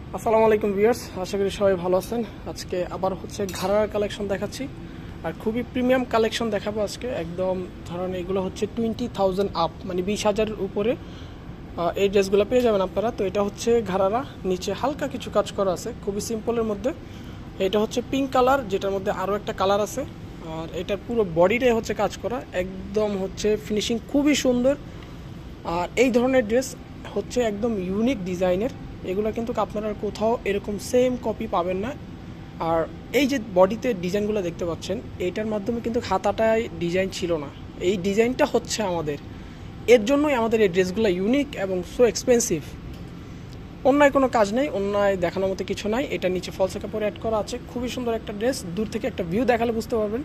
আসসালামু আলাইকুম ভিউয়ার্স, আশা করি সবাই ভালো আছেন। আজকে আবার হচ্ছে ঘাড়ার কালেকশন দেখাচ্ছি আর খুবই প্রিমিয়াম কালেকশন দেখাবো আজকে। একদম ধরেন এগুলো হচ্ছে 20,000 আপ, মানে 20,000-এর উপরে এই ড্রেসগুলো পেয়ে যাবেন আপনারা। তো এটা হচ্ছে ঘাড়ারা, নিচে হালকা কিছু কাজ করা আছে, খুবই সিম্পলের মধ্যে। এটা হচ্ছে পিঙ্ক কালার, যেটার মধ্যে আরও একটা কালার আছে। আর এটার পুরো বডিটাই হচ্ছে কাজ করা, একদম হচ্ছে ফিনিশিং খুবই সুন্দর। আর এই ধরনের ড্রেস হচ্ছে একদম ইউনিক ডিজাইনের, এগুলো কিন্তু আপনারা কোথাও এরকম সেম কপি পাবেন না। আর এই যে বডিতে ডিজাইনগুলো দেখতে পাচ্ছেন, এইটার মাধ্যমে কিন্তু হাতাটায় ডিজাইন ছিল না, এই ডিজাইনটা হচ্ছে আমাদের। এর জন্যই আমাদের এই ড্রেসগুলো ইউনিক এবং সো এক্সপেন্সিভ। অন্যায় কোনো কাজ নেই, অন্যায় দেখানোর মতো কিছু নাই। এটা নিচে ফলস কাপড় অ্যাড করা আছে, খুবই সুন্দর একটা ড্রেস। দূর থেকে একটা ভিউ দেখালে বুঝতে পারবেন।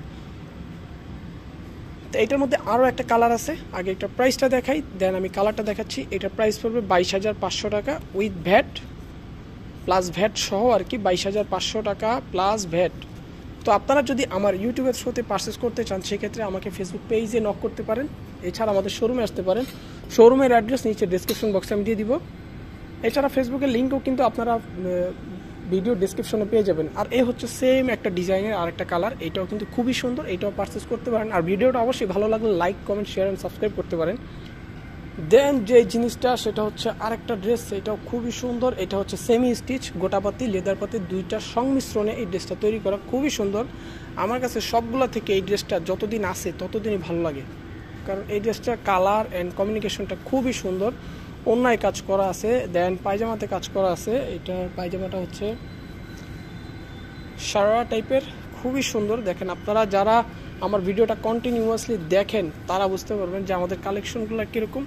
তো এটার মধ্যে আরও একটা কালার আছে, আগে একটা প্রাইসটা দেখাই, দেন আমি কালারটা দেখাচ্ছি। এটার প্রাইস পড়বে 22,500 টাকা উইথ ভ্যাট প্লাস ভ্যাট সহ আর কি, 22,500 টাকা প্লাস ভ্যাট। তো আপনারা যদি আমার ইউটিউবের থ্রুতে পারচেস করতে চান, সেক্ষেত্রে আমাকে ফেসবুক পেজে নক করতে পারেন, এছাড়া আমাদের শোরুমে আসতে পারেন। শোরুমের অ্যাড্রেস নিচে ডেসক্রিপশন বক্সে আমি দিয়ে দিব। এছাড়া ফেসবুকের লিঙ্কও কিন্তু আপনারা ভিডিও ডেসক্রিপশনে পেয়ে যাবেন। আর এ হচ্ছে সেম একটা ডিজাইনের আর একটা কালার, এটাও কিন্তু খুবই সুন্দর, এটাও পারচেস করতে পারেন। আর ভিডিওটা অবশ্যই ভালো লাগলে like, comment, share and subscribe করতে পারেন। দেন যে জিনিসটা সেটা হচ্ছে আরেকটা ড্রেস, এটাও খুবই সুন্দর। এটা হচ্ছে সেমি স্টিচ, গোটাপাতি, লেদার পাতি দুইটার সংমিশ্রণে এই ড্রেসটা তৈরি করা, খুবই সুন্দর। আমার কাছে সবগুলো থেকে এই ড্রেসটা যতদিন আসে ততদিনই ভালো লাগে, কারণ এই ড্রেসটা কালার অ্যান্ড কমিউনিকেশনটা খুবই সুন্দর। অন্যায় কাজ করা আছে, দেন পায়জামাতে কাজ করা আছে। এটা পায়জামাটা হচ্ছে শারারা টাইপের, খুবই সুন্দর। দেখেন, আপনারা যারা আমার ভিডিওটা কন্টিনিউয়াসলি দেখেন তারা বুঝতে পারবেন যে আমাদের কালেকশনগুলো কীরকম।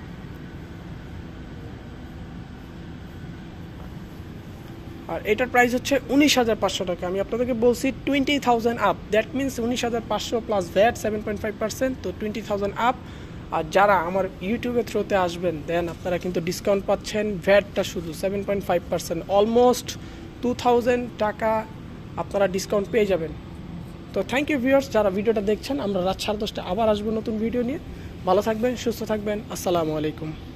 আর এটার প্রাইস হচ্ছে 19,500 টাকা। আমি আপনাদেরকে বলছি 20,000 up, that means 19,500 plus VAT 7.5%, তো 20,000 আপ। আর যারা আমার ইউটিউবের থ্রুতে আসবেন, দেন আপনারা কিন্তু ডিসকাউন্ট পাচ্ছেন, ভ্যাটটা শুধু 7.5%, অলমোস্ট 2,000 টাকা আপনারা ডিসকাউন্ট পেয়ে যাবেন। তো থ্যাংক ইউ ভিউয়ার্স যারা ভিডিওটা দেখছেন। আমরা রাত 10:30 আবার আসবো নতুন ভিডিও নিয়ে। ভালো থাকবেন, সুস্থ থাকবেন, আসসালামু আলাইকুম।